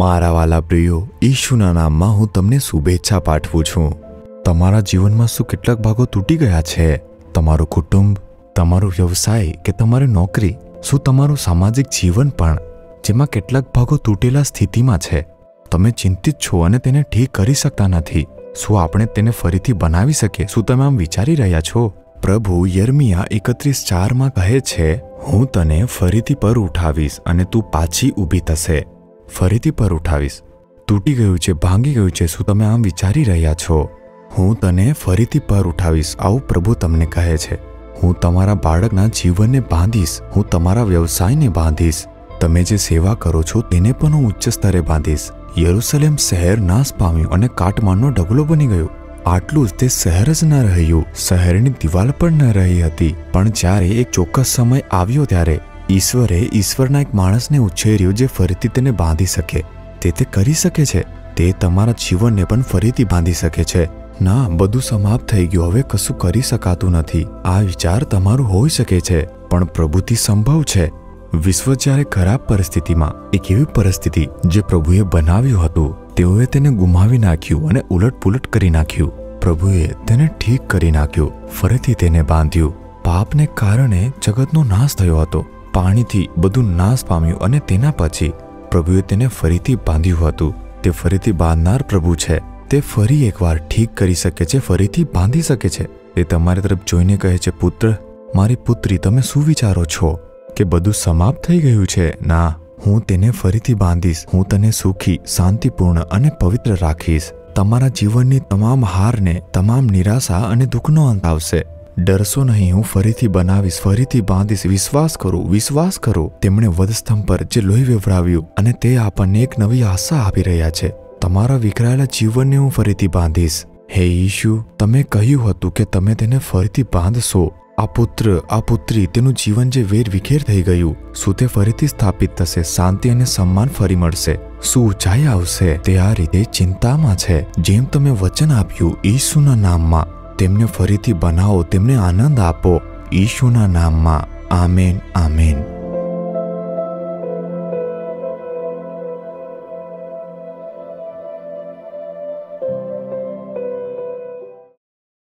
મારા વાલા પ્રિયો, ઈશુના નામમાં હું તમને શુભેચ્છા પાઠવું છું। તમારા જીવનમાં શું કેટલાક ભાગો તૂટી ગયા છે? તમારું કુટુંબ, તમારો વ્યવસાય કે તમારી નોકરી, શું તમારું સામાજિક જીવન પણ, જેમાં કેટલાક ભાગો તૂટેલા સ્થિતિમાં છે? તમે ચિંતિત છો અને તેને ઠીક કરી શકતા નથી। શું આપણે તેને ફરીથી બનાવી શકીએ? શું તમે આમ વિચારી રહ્યા છો? પ્રભુ યર્મિયા 31:4 કહે છે, હું તને ફરીથી પર ઉઠાવીશ અને તું પાછી ઊભી થશે। ફરીથી પર ઉઠાવીશ। તૂટી ગયું છે, ભાંગી ગયું છે, શું તમે આમ વિચારી રહ્યા છો? હું તને ફરીથી પર ઉઠાવીશ, આવું પ્રભુ તમને કહે છે। હું તમારા બાળકના જીવનને બાંધીશ, હું તમારા વ્યવસાયને બાંધીશ, તમે જે સેવા કરો છો તેને પણ હું ઉચ્ચ સ્તરે બાંધીશ। યરુશલેમ શહેર નાશ પામ્યું અને કાટમાળનો ઢગલો બની ગયું। આટલું જ તે શહેર જ ન રહ્યું, શહેરની દિવાલ પણ ન રહી હતી। પણ જ્યારે એક ચોક્કસ સમય આવ્યો ત્યારે ઈશ્વરે ઈશ્વરના એક માણસને ઉછેર્યો જે ફરીથી તેને બાંધી શકે। તે કરી શકે છે। તે તમારા જીવનને પણ ફરીથી બાંધી શકે છે। ના, બધું સમાપ્ત થઈ ગયું, હવે કશું કરી શકાતું નથી, આ વિચાર તમારું હોઈ શકે છે, પણ પ્રભુથી સંભવ છે। વિશ્વ જ્યારે ખરાબ પરિસ્થિતિમાં, એક એવી પરિસ્થિતિ જે પ્રભુએ બનાવ્યું હતું, તેઓએ તેને ગુમાવી નાખ્યું અને ઉલટપુલટ કરી નાખ્યું। પ્રભુએ તેને ઠીક કરી નાખ્યું, ફરીથી તેને બાંધ્યું। પાપને કારણે જગતનો નાશ થયો હતો, પાણીથી બધું નાશ પામ્યું અને તેના પછી પ્રભુએ તેને ફરીથી બાંધ્યું હતું। તે ફરીથી બાંધનાર પ્રભુ છે। તે ફરી એકવાર ઠીક કરી શકે છે, ફરીથી બાંધી શકે છે। તે તમારી તરફ જોઈને કહે છે, પુત્ર, મારી પુત્રી, તમે શું વિચારો છો કે બધું સમાપ્ત થઈ ગયું છે? ના, હું તેને ફરીથી બાંધીશ। હું તને સુખી, શાંતિપૂર્ણ અને પવિત્ર રાખીશ। તમારા જીવનની તમામ હારને, તમામ નિરાશા અને દુઃખનો અંત આવશે। ડરશો નહીં, હું ફરીથી બનાવીશ, ફરીથી બાંધીશ। વિશ્વાસ કરો, વિશ્વાસ કરો। તેમણે વધસ્તંભ પર જે લોહી વેવડાવ્યું અને તે આપણને એક નવી આશા આપી રહ્યા છે। તમારા વિખરાયેલા જીવનને હું ફરીથી બાંધીશ। હે ઈશુ, તમે કહ્યું હતું કે તમે તેને ફરીથી બાંધશો। આ પુત્ર, આ પુત્રી, તેનું જીવન જે વેર વિખેર થઈ ગયું, શું તે ફરીથી સ્થાપિત થશે? શાંતિ અને સન્માન ફરી મળશે? શું ઊંચાઈ આવશે? તે આ રીતે ચિંતામાં છે। જેમ તમે વચન આપ્યું ઈશુના નામમાં, તેમને ફરીથી બનાવો, તેમને આનંદ આપો ઈશુના નામમાં। આમેન, આમેન।